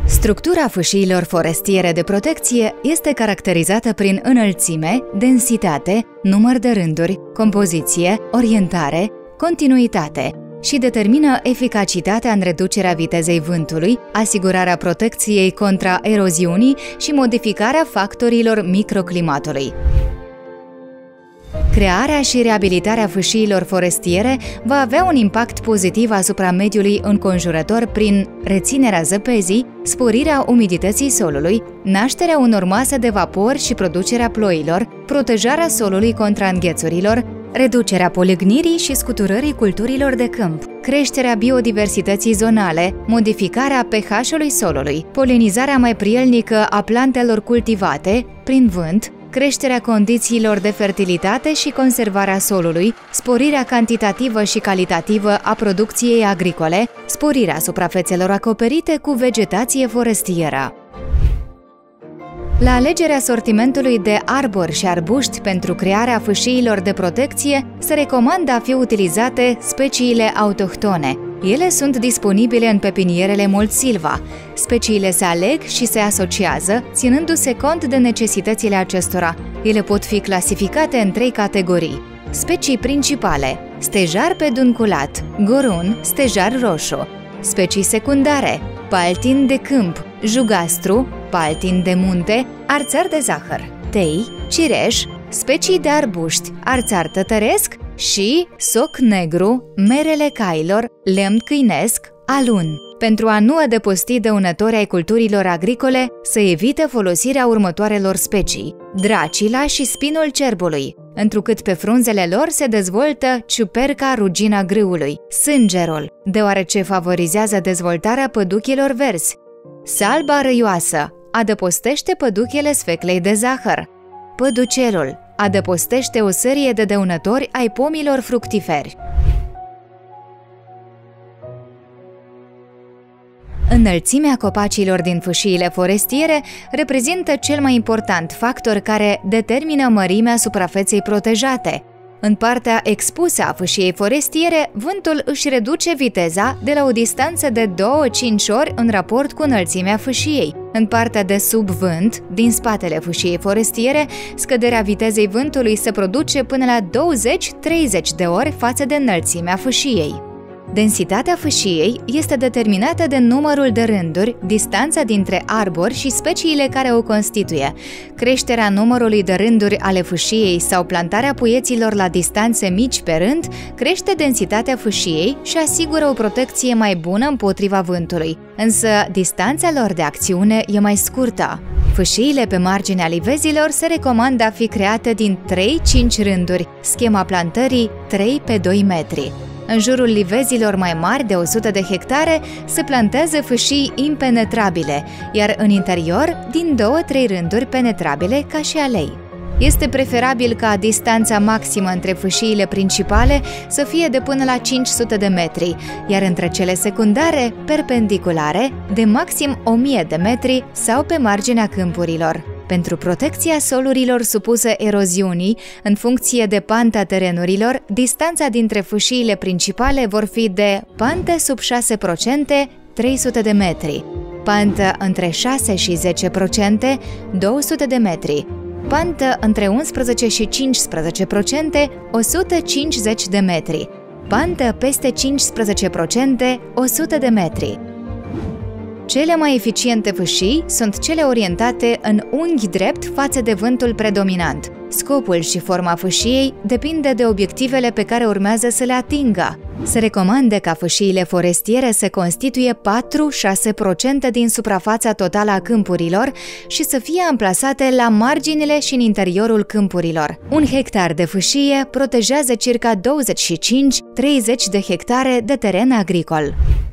Structura fâșiilor forestiere de protecție este caracterizată prin înălțime, densitate, număr de rânduri, compoziție, orientare, continuitate și determină eficacitatea în reducerea vitezei vântului, asigurarea protecției contra eroziunii și modificarea factorilor microclimatului. Crearea și reabilitarea fâșiilor forestiere va avea un impact pozitiv asupra mediului înconjurător prin reținerea zăpezii, sporirea umidității solului, nașterea unor mase de vapor și producerea ploilor, protejarea solului contra înghețurilor, reducerea polignirii și scuturării culturilor de câmp, creșterea biodiversității zonale, modificarea pH-ului solului, polinizarea mai prielnică a plantelor cultivate prin vânt, creșterea condițiilor de fertilitate și conservarea solului, sporirea cantitativă și calitativă a producției agricole, sporirea suprafețelor acoperite cu vegetație forestieră. La alegerea sortimentului de arbori și arbuști pentru crearea fâșiilor de protecție, se recomandă a fi utilizate speciile autohtone. Ele sunt disponibile în pepinierele Multsilva. Speciile se aleg și se asociază, ținându-se cont de necesitățile acestora. Ele pot fi clasificate în 3 categorii. Specii principale: stejar pedunculat, gorun, stejar roșu. Specii secundare: paltin de câmp, jugastru, paltin de munte, arțar de zahăr, tei, cireș. Specii de arbuști: arțar tătăresc și soc negru, merele cailor, lemn câinesc, alun. Pentru a nu adăposti dăunători ai culturilor agricole, să evite folosirea următoarelor specii: dracila și spinul cerbului, întrucât pe frunzele lor se dezvoltă ciuperca rugina grâului, sângerul, deoarece favorizează dezvoltarea păduchilor verzi, salba răioasă, adăpostește păduchele sfeclei de zahăr, păducelul, adăpostește o serie de dăunători ai pomilor fructiferi. Înălțimea copacilor din fâșiile forestiere reprezintă cel mai important factor care determină mărimea suprafeței protejate. În partea expusă a fâșiei forestiere, vântul își reduce viteza de la o distanță de 2-5 ori în raport cu înălțimea fâșiei. În partea de sub vânt, din spatele fâșiei forestiere, scăderea vitezei vântului se produce până la 20-30 de ori față de înălțimea fâșiei. Densitatea fâșiei este determinată de numărul de rânduri, distanța dintre arbori și speciile care o constituie. Creșterea numărului de rânduri ale fâșiei sau plantarea puieților la distanțe mici pe rând crește densitatea fâșiei și asigură o protecție mai bună împotriva vântului, însă distanța lor de acțiune e mai scurtă. Fâșiile pe marginea livezilor se recomandă a fi create din 3-5 rânduri, schema plantării 3 pe 2 metri. În jurul livezilor mai mari de 100 de hectare se plantează fâșii impenetrabile, iar în interior din 2-3 rânduri penetrabile ca și alei. Este preferabil ca distanța maximă între fâșiile principale să fie de până la 500 de metri, iar între cele secundare, perpendiculare, de maxim 1000 de metri sau pe marginea câmpurilor. Pentru protecția solurilor supuse eroziunii, în funcție de panta terenurilor, distanța dintre fâșiile principale vor fi de pantă sub 6%, 300 de metri, pantă între 6 și 10%, 200 de metri, pantă între 11 și 15%, 150 de metri, pantă peste 15%, 100 de metri. Cele mai eficiente fâșii sunt cele orientate în unghi drept față de vântul predominant. Scopul și forma fâșiei depinde de obiectivele pe care urmează să le atingă. Se recomandă ca fâșiile forestiere să constituie 4-6% din suprafața totală a câmpurilor și să fie amplasate la marginile și în interiorul câmpurilor. Un hectar de fâșie protejează circa 25-30 de hectare de teren agricol.